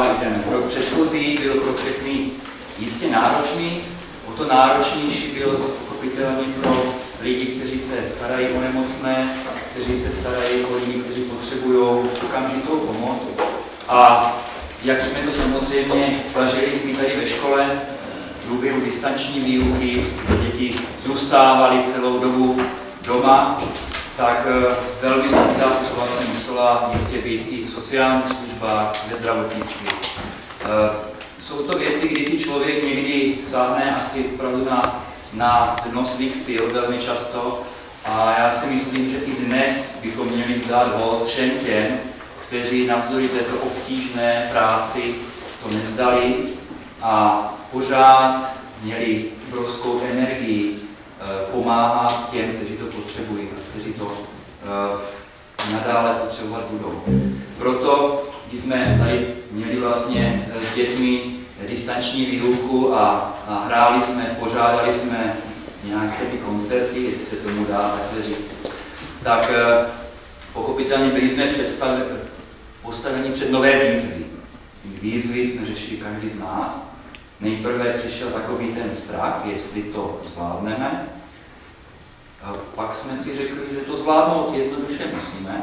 ten rok předchozí byl pro všechny jistě náročný, o to náročnější byl pochopitelně pro lidi, kteří se starají o nemocné, kteří se starají o lidi, kteří potřebují okamžitou pomoc. A jak jsme to samozřejmě zažili my tady ve škole, v průběhu distanční výuky, děti zůstávaly celou dobu doma, tak velmi složitá situace musela jistě být i v sociálních službách, ve zdravotnictví. Jsou to věci, kdy si člověk někdy sáhne asi opravdu na dno svých sil velmi často. A já si myslím, že i dnes bychom měli dát hold všem těm, kteří navzdory této obtížné práci to nezdali a pořád měli obrovskou energii pomáhat těm, kteří to potřebují a kteří to nadále potřebovat budou. Proto, když jsme tady měli vlastně s dětmi distanční výuku a hráli jsme, pořádali jsme nějaké ty koncerty, jestli se tomu dá takhle říct, tak pochopitelně byli jsme postaveni před nové výzvy. Výzvy jsme řešili každý z nás. Nejprve přišel takový ten strach, jestli to zvládneme. Pak jsme si řekli, že to zvládnout jednoduše musíme.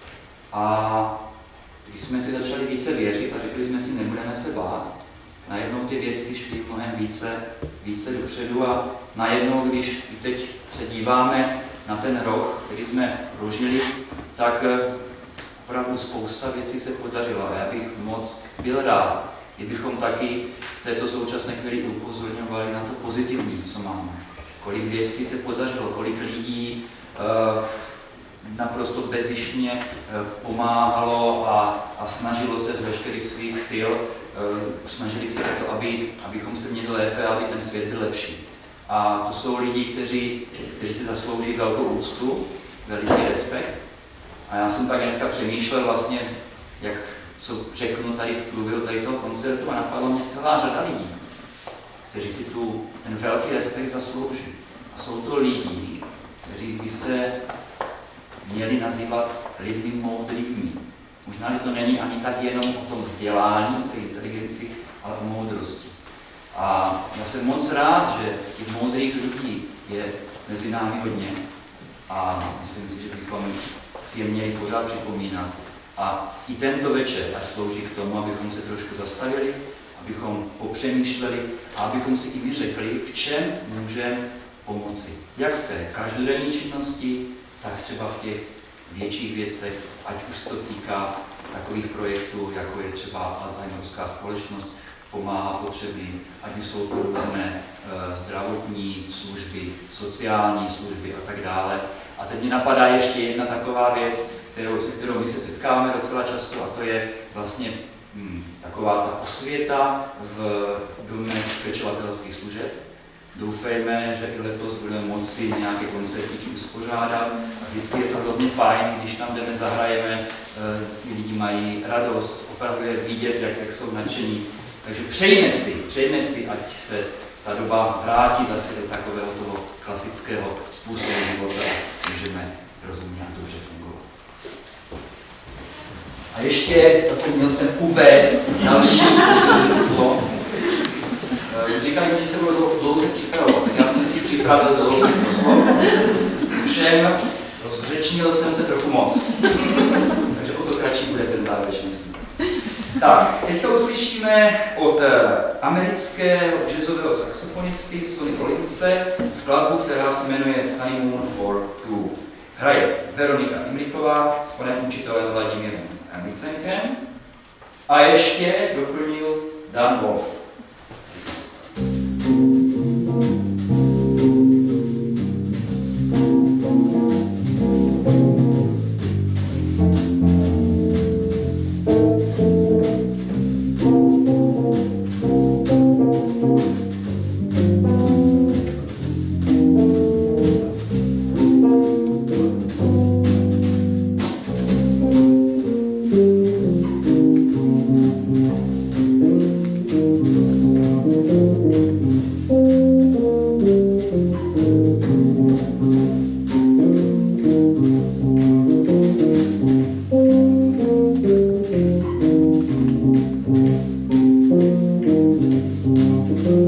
A když jsme si začali více věřit a řekli jsme si, nebudeme se bát, najednou ty věci šly mnohem více dopředu a najednou, když teď se díváme na ten rok, který jsme prožili, tak opravdu spousta věcí se podařila. Já bych moc byl rád, kdybychom taky v této současné chvíli upozorňovali na to pozitivní, co máme. Kolik věcí se podařilo, kolik lidí naprosto bezištně pomáhalo a snažilo se z veškerých svých sil, snažili se o to, abychom se měli lépe, aby ten svět byl lepší. A to jsou lidi, kteří si zaslouží velkou úctu, veliký respekt. A já jsem tak dneska přemýšlel vlastně, co řeknu tady v průběhu tady toho koncertu a napadlo mě celá řada lidí, kteří si ten velký respekt zaslouží. A jsou to lidi, kteří by se měli nazývat lidmi moudrými. Možná, že to není ani tak jenom o tom vzdělání, o té inteligenci, ale o moudrosti. A já jsem moc rád, že těch moudrých lidí je mezi námi hodně a myslím si, že bychom si je měli pořád připomínat. A i tento večer až slouží k tomu, abychom se trošku zastavili, abychom popřemýšleli a abychom si i my řekli, v čem můžeme pomoci. Jak v té každodenní činnosti, tak třeba v těch větších věcech, ať už se to týká takových projektů, jako je třeba Alzheimerská společnost, pomáhá potřebným, ať už jsou to různé zdravotní služby, sociální služby a tak dále. A teď mi napadá ještě jedna taková věc, se kterou my se setkáme docela často, a to je vlastně taková ta osvěta v domě pečovatelských služeb. Doufejme, že i letos budeme moci nějaké koncertíky uspořádat. A vždycky je to hrozně fajn, když tam jdeme, zahrajeme, lidi mají radost, opravdu je vidět, jak jsou nadšení. Takže přejme si, ať se ta doba vrátí zase do takového toho klasického způsobu života, můžeme rozumně a dobře fungovat. A ještě zapomněl jsem uvést další slovo. Říkali, že se budou dlouze připravovat, tak já jsem si připravil dlouze slov. Všem rozřečnil jsem se trochu moc. Takže o to kratší bude ten závěrečný slov. Tak, teďka uslyšíme od amerického jazzového saxofonisty Sonny Rollinse skladbu, která se jmenuje Sunny Moon for Two. Hraje Veronika Imrichová s panem učitelem Vladimírem Amicenkem a ještě doplnil Dan Wolf. Thank you.